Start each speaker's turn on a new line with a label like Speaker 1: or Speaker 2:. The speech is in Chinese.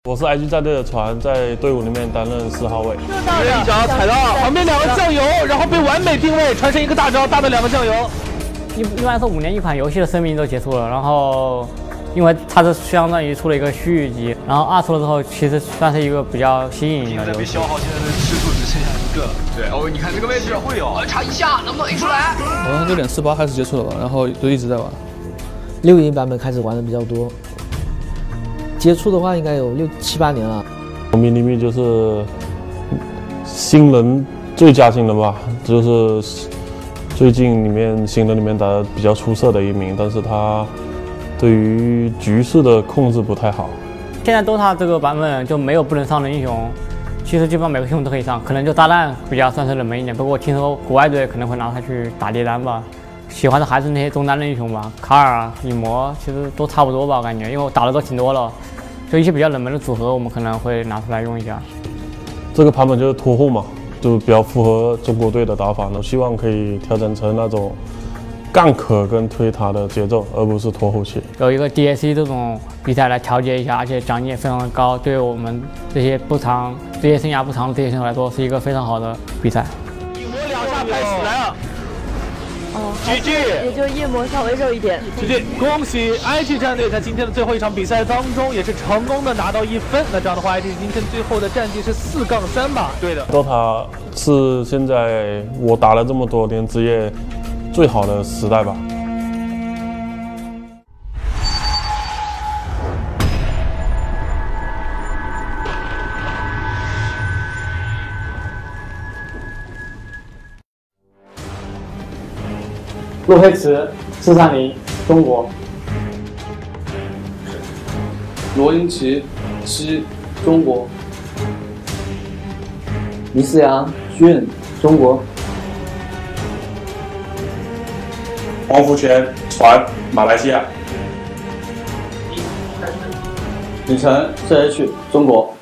Speaker 1: 我是 IG 战队的船，在队伍里面担任4号位。
Speaker 2: 一脚踩到旁边2个酱油，然后被完美定位，传承一个大招，大的2个酱油。
Speaker 3: 一般说5年一款游戏的生命都结束了，然后因为它是相当于出了一个续集，然后2出了之后，其实算是一个比较新颖的游戏。
Speaker 4: 被消耗，现在的吃数只剩下1个。对哦，你看这个位置会有，查一下能不能 A 出来。
Speaker 5: 我从6.48开始接触的吧，然后就一直在玩。
Speaker 6: 6.1版本开始玩的比较多，接触的话应该有6、7、8年了。
Speaker 1: 迷你蜜就是新人最佳新人吧，就是最近新人里面打得比较出色的一名，但是他对于局势的控制不太好。
Speaker 3: 现在 DOTA 这个版本就没有不能上的英雄，其实基本上每个英雄都可以上，可能就炸弹比较算是冷门一点。不过我听说国外队可能会拿它去打猎单吧。喜欢的还是那些中单的英雄吧，卡尔、影魔其实都差不多吧，我感觉，因为我打的都挺多了，就一些比较冷门的组合，我们可能会拿出来用一下。
Speaker 1: 这个版本就是拖后嘛，就比较符合中国队的打法呢，希望可以调整成那种干可跟推塔的节奏，而不是拖后期。有
Speaker 3: 一个 DAC 这种比赛来调节一下，而且奖金也非常的高，对于我们这些职业生涯不长的这些选手来说，是一个非常好的比赛。
Speaker 2: 影魔2下拍死来了。GG，
Speaker 7: 也就夜魔稍微肉一点。
Speaker 2: GG， 恭喜 IG 战队在今天的最后一场比赛当中，也是成功的拿到1分。那这样的话 ，IG 今天最后的战绩是4-3吧？对的。
Speaker 1: DOTA 是现在我打了这么多年职业最好的时代吧。
Speaker 3: 陆黑池430，中国。
Speaker 5: 罗英奇7，中国。
Speaker 6: 李思阳俊，中国。
Speaker 8: 黄福全船，马来西亚。
Speaker 5: 李晨 CH，中国。